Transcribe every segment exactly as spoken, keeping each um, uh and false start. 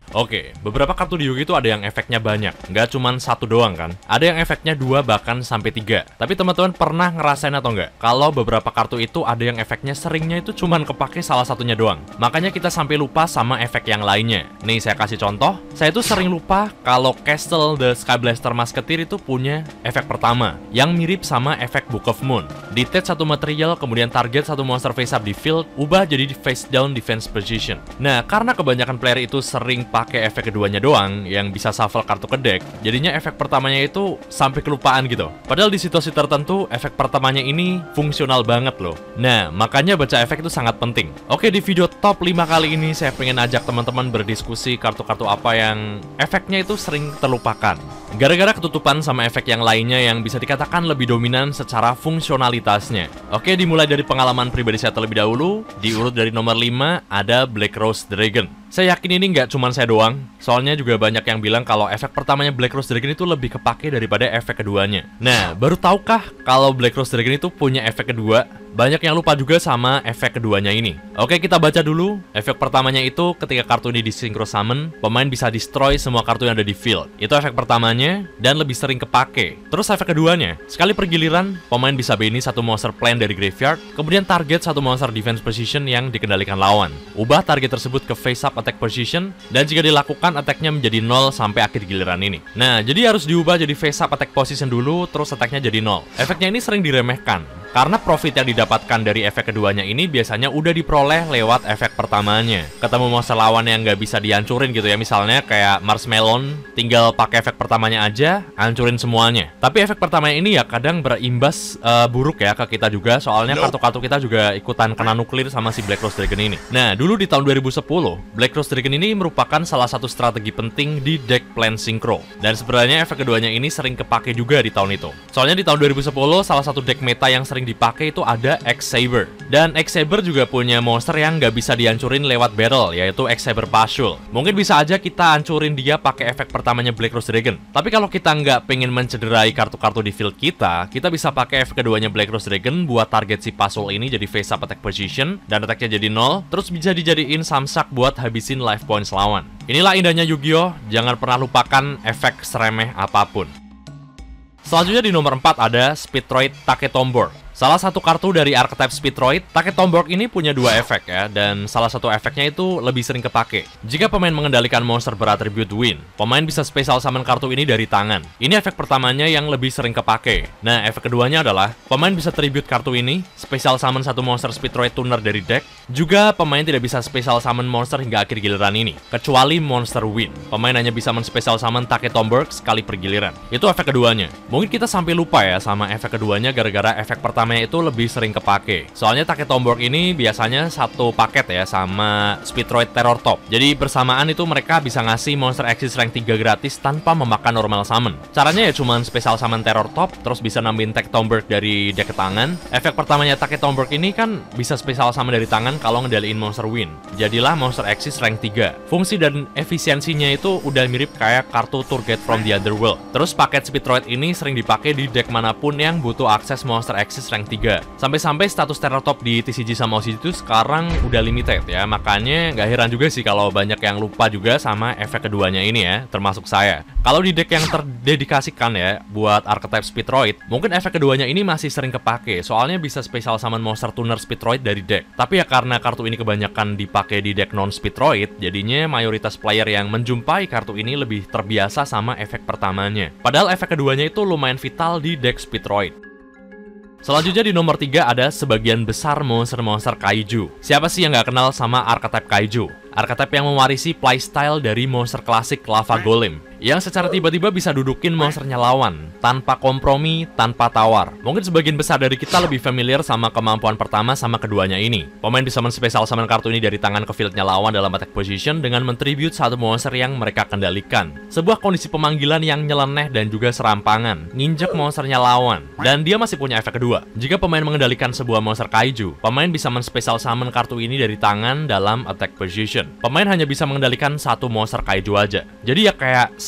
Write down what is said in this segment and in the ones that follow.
Oke, beberapa kartu di Yu-Gi itu ada yang efeknya banyak, nggak cuma satu doang kan. Ada yang efeknya dua bahkan sampai tiga. Tapi teman-teman pernah ngerasain atau nggak? Kalau beberapa kartu itu ada yang efeknya seringnya itu cuma kepake salah satunya doang. Makanya kita sampai lupa sama efek yang lainnya. Nih saya kasih contoh, saya tuh sering lupa kalau Castle the Sky Blaster Musketeer itu punya efek pertama, yang mirip sama efek Book of Moon. Detach satu material, kemudian target satu monster face up di field, ubah jadi di face down defense position. Nah, karena kebanyakan player itu sering pakai efek keduanya doang yang bisa shuffle kartu ke deck, jadinya efek pertamanya itu sampai kelupaan gitu. Padahal di situasi tertentu efek pertamanya ini fungsional banget loh. Nah, makanya baca efek itu sangat penting. Oke, di video top lima kali ini saya pengen ajak teman-teman berdiskusi kartu-kartu apa yang efeknya itu sering terlupakan gara-gara ketutupan sama efek yang lainnya yang bisa dikatakan lebih dominan secara fungsionalitasnya. Oke, dimulai dari pengalaman pribadi saya terlebih dahulu. Diurut dari nomor lima ada Black Rose Dragon. Saya yakin ini nggak cuma saya doang, soalnya juga banyak yang bilang kalau efek pertamanya Black Rose Dragon itu lebih kepake daripada efek keduanya. Nah, baru tahukah kalau Black Rose Dragon itu punya efek kedua? Banyak yang lupa juga sama efek keduanya ini. Oke, kita baca dulu. Efek pertamanya itu ketika kartu ini di synchro summon, pemain bisa destroy semua kartu yang ada di field. Itu efek pertamanya dan lebih sering kepake. Terus efek keduanya, sekali pergiliran, pemain bisa bani satu monster plan dari graveyard, kemudian target satu monster defense position yang dikendalikan lawan. Ubah target tersebut ke face up attack position, dan jika dilakukan attack-nya menjadi nol sampai akhir giliran ini. Nah, jadi harus diubah jadi face up attack position dulu, terus attack-nya jadi nol. Efeknya ini sering diremehkan, karena profit yang didapatkan dari efek keduanya ini biasanya udah diperoleh lewat efek pertamanya. Ketemu monster lawan yang nggak bisa dihancurin gitu ya, misalnya kayak Marshmallow, tinggal pakai efek pertamanya aja, hancurin semuanya. Tapi efek pertamanya ini ya kadang berimbas uh, buruk ya ke kita juga, soalnya kartu-kartu kita juga ikutan kena nuklir sama si Black Rose Dragon ini. Nah, dulu di tahun dua ribu sepuluh, Black Rose Dragon ini merupakan salah satu strategi penting di deck plan synchro. Dan sebenarnya efek keduanya ini sering kepake juga di tahun itu. Soalnya di tahun dua ribu sepuluh, salah satu deck meta yang sering dipakai itu ada X-Saber. Dan X-Saber juga punya monster yang nggak bisa dihancurin lewat battle, yaitu X-Saber Pasul. Mungkin bisa aja kita hancurin dia pakai efek pertamanya Black Rose Dragon. Tapi kalau kita nggak pengen mencederai kartu-kartu di field kita, kita bisa pakai efek keduanya Black Rose Dragon buat target si Pasul ini jadi face up attack position, dan attack-nya jadi nol, terus bisa dijadiin samsak buat habisin life points lawan. Inilah indahnya Yu-Gi-Oh! Jangan pernah lupakan efek seremeh apapun. Selanjutnya di nomor empat ada Speedroid Taketombor. Salah satu kartu dari archetype Speedroid, Taketombor ini punya dua efek ya, dan salah satu efeknya itu lebih sering kepake. Jika pemain mengendalikan monster beratribut Wind, pemain bisa special summon kartu ini dari tangan. Ini efek pertamanya yang lebih sering kepake. Nah, efek keduanya adalah, pemain bisa tribute kartu ini, special summon satu monster Speedroid Tuner dari deck. Juga, pemain tidak bisa special summon monster hingga akhir giliran ini, kecuali monster Wind. Pemain hanya bisa men-special summon Taketombor sekali per giliran. Itu efek keduanya. Mungkin kita sampai lupa ya sama efek keduanya gara-gara efek pertama itu lebih sering kepake. Soalnya Taketombor ini biasanya satu paket ya sama Speedroid Terror Top. Jadi bersamaan itu mereka bisa ngasih monster Axis rank tiga gratis tanpa memakan normal summon. Caranya ya cuman special summon Terror Top, terus bisa nambahin Taketombor dari deck ke tangan. Efek pertamanya Taketombor ini kan bisa special summon dari tangan kalau ngedaliin monster Wind. Jadilah monster Axis rank tiga. Fungsi dan efisiensinya itu udah mirip kayak kartu Target from the Underworld. Terus paket Speedroid ini sering dipakai di deck manapun yang butuh akses monster Axis rank tiga. Sampai-sampai status Terror Top di T C G sama O C G itu sekarang udah limited ya. Makanya nggak heran juga sih kalau banyak yang lupa juga sama efek keduanya ini ya, termasuk saya. Kalau di deck yang terdedikasikan ya buat archetype Speedroid, mungkin efek keduanya ini masih sering kepake, soalnya bisa special summon monster tuner Speedroid dari deck. Tapi ya karena kartu ini kebanyakan dipakai di deck non Speedroid, jadinya mayoritas player yang menjumpai kartu ini lebih terbiasa sama efek pertamanya. Padahal efek keduanya itu lumayan vital di deck Speedroid. Selanjutnya di nomor tiga ada sebagian besar monster-monster kaiju. Siapa sih yang nggak kenal sama archetype kaiju? Archetype yang mewarisi playstyle dari monster klasik Lava Golem, yang secara tiba-tiba bisa dudukin monsternya lawan, tanpa kompromi, tanpa tawar. Mungkin sebagian besar dari kita lebih familiar sama kemampuan pertama sama keduanya ini. Pemain bisa men-special summon kartu ini dari tangan ke fieldnya lawan dalam attack position dengan men-tribute satu monster yang mereka kendalikan. Sebuah kondisi pemanggilan yang nyeleneh dan juga serampangan, nginjek monsternya lawan, dan dia masih punya efek kedua. Jika pemain mengendalikan sebuah monster kaiju, pemain bisa men-special summon kartu ini dari tangan dalam attack position. Pemain hanya bisa mengendalikan satu monster kaiju aja. Jadi ya kayak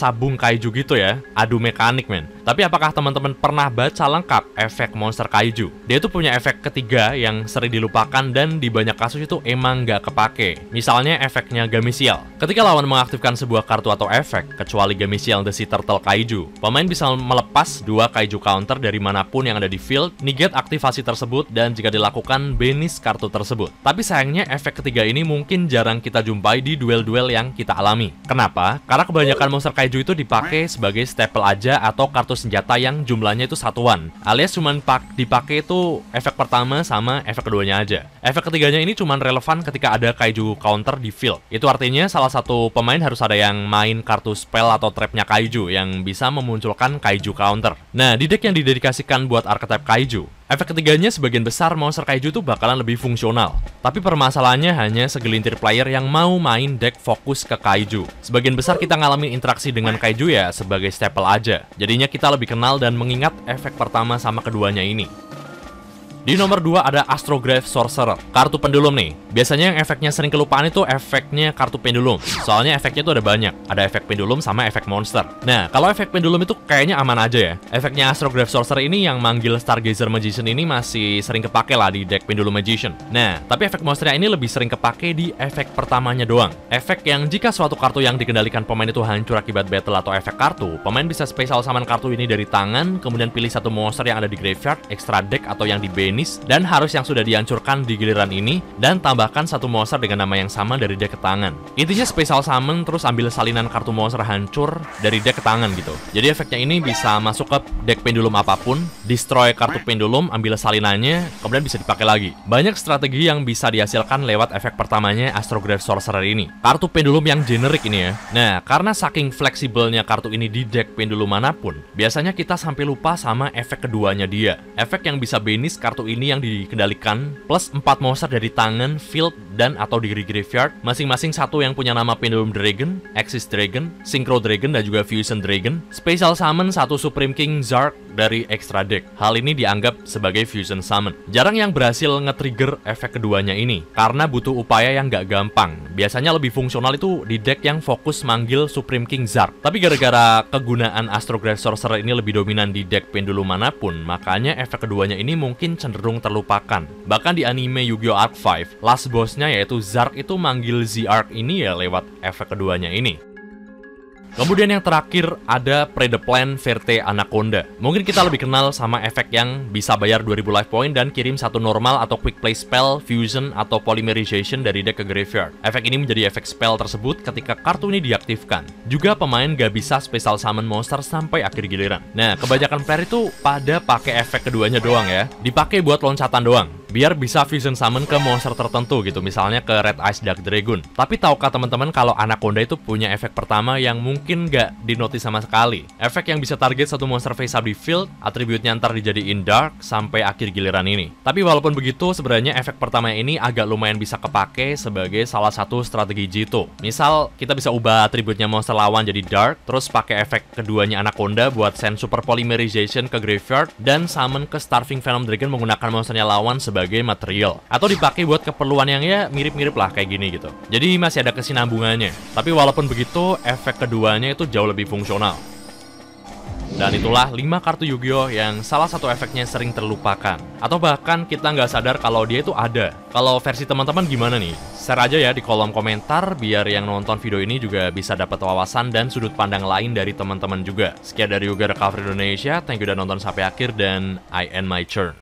sabung kaiju gitu ya. Adu mekanik men. Tapi apakah teman-teman pernah baca lengkap efek monster kaiju? Dia itu punya efek ketiga yang sering dilupakan dan di banyak kasus itu emang nggak kepake. Misalnya efeknya Gameciel. Ketika lawan mengaktifkan sebuah kartu atau efek, kecuali Gameciel The Sea Turtle Kaiju, pemain bisa melepas dua kaiju counter dari manapun yang ada di field, negate aktivasi tersebut, dan jika dilakukan, banish kartu tersebut. Tapi sayangnya efek ketiga ini mungkin jarang kita jumpai di duel-duel yang kita alami. Kenapa? Karena kebanyakan monster kaiju itu dipakai sebagai staple aja atau kartu senjata yang jumlahnya itu satuan, alias cuma dipakai itu efek pertama sama efek keduanya aja. Efek ketiganya ini cuma relevan ketika ada kaiju counter di field. Itu artinya salah satu pemain harus ada yang main kartu spell atau trapnya kaiju yang bisa memunculkan kaiju counter. Nah, di deck yang didedikasikan buat archetype kaiju, efek ketiganya sebagian besar monster kaiju itu bakalan lebih fungsional. Tapi permasalahannya hanya segelintir player yang mau main deck fokus ke kaiju. Sebagian besar kita ngalamin interaksi dengan kaiju ya sebagai staple aja. Jadinya kita lebih kenal dan mengingat efek pertama sama keduanya ini. Di nomor dua ada Astrograph Sorcerer, kartu pendulum nih. Biasanya yang efeknya sering kelupaan itu efeknya kartu pendulum. Soalnya efeknya tuh ada banyak. Ada efek pendulum sama efek monster. Nah, kalau efek pendulum itu kayaknya aman aja ya. Efeknya Astrograph Sorcerer ini yang manggil Stargazer Magician ini masih sering kepake lah di deck Pendulum Magician. Nah, tapi efek monsternya ini lebih sering kepake di efek pertamanya doang. Efek yang jika suatu kartu yang dikendalikan pemain itu hancur akibat battle atau efek kartu, pemain bisa special summon kartu ini dari tangan, kemudian pilih satu monster yang ada di graveyard, extra deck atau yang di base, dan harus yang sudah dihancurkan di giliran ini, dan tambahkan satu monster dengan nama yang sama dari deck ke tangan. Intinya special summon terus ambil salinan kartu monster hancur dari deck ke tangan gitu. Jadi efeknya ini bisa masuk ke deck pendulum apapun, destroy kartu pendulum, ambil salinannya, kemudian bisa dipakai lagi. Banyak strategi yang bisa dihasilkan lewat efek pertamanya Astrograph Sorcerer ini. Kartu pendulum yang generik ini ya. Nah, karena saking fleksibelnya kartu ini di deck pendulum manapun, biasanya kita sampai lupa sama efek keduanya dia. Efek yang bisa banish kartu ini yang dikendalikan plus empat monster dari tangan, field, dan atau di graveyard, masing-masing satu yang punya nama Pendulum Dragon, Axis Dragon, Synchro Dragon, dan juga Fusion Dragon. Special summon satu Supreme King Zark dari extra deck. Hal ini dianggap sebagai Fusion Summon. Jarang yang berhasil nge-trigger efek keduanya ini, karena butuh upaya yang gak gampang. Biasanya lebih fungsional itu di deck yang fokus manggil Supreme King Zark. Tapi gara-gara kegunaan Astrograph Sorcerer ini lebih dominan di deck pendulum manapun, makanya efek keduanya ini mungkin cenderung terlupakan. Bahkan di anime Yu-Gi-Oh! Arc lima, last bossnya yaitu Zark itu manggil Z-Arc ini ya lewat efek keduanya ini. Kemudian yang terakhir ada Predaplan Verte Anaconda. Mungkin kita lebih kenal sama efek yang bisa bayar dua ribu life point dan kirim satu normal atau quick play spell, fusion, atau polymerization dari deck ke graveyard. Efek ini menjadi efek spell tersebut ketika kartu ini diaktifkan. Juga pemain gak bisa special summon monster sampai akhir giliran. Nah, kebanyakan player itu pada pakai efek keduanya doang ya. Dipakai buat loncatan doang, biar bisa fusion summon ke monster tertentu gitu, misalnya ke Red Ice Dark Dragon. Tapi tahukah teman-teman kalau Anaconda itu punya efek pertama yang mungkin nggak dinotis sama sekali? Efek yang bisa target satu monster face up di field, atributnya ntar dijadiin Dark sampai akhir giliran ini. Tapi walaupun begitu, sebenarnya efek pertama ini agak lumayan bisa kepake sebagai salah satu strategi Jito. Misal, kita bisa ubah atributnya monster lawan jadi Dark, terus pakai efek keduanya Anaconda buat send super polymerization ke graveyard, dan summon ke Starving Venom Dragon menggunakan monsternya lawan sebagai sebagai material, atau dipakai buat keperluan yang ya mirip-mirip lah kayak gini gitu. Jadi masih ada kesinambungannya. Tapi walaupun begitu, efek keduanya itu jauh lebih fungsional. Dan itulah lima kartu Yu-Gi-Oh! Yang salah satu efeknya sering terlupakan, atau bahkan kita nggak sadar kalau dia itu ada. Kalau versi teman-teman gimana nih? Share aja ya di kolom komentar, biar yang nonton video ini juga bisa dapat wawasan dan sudut pandang lain dari teman-teman juga. Sekian dari Yoga Recovery Indonesia, thank you udah nonton sampai akhir, dan I end my turn.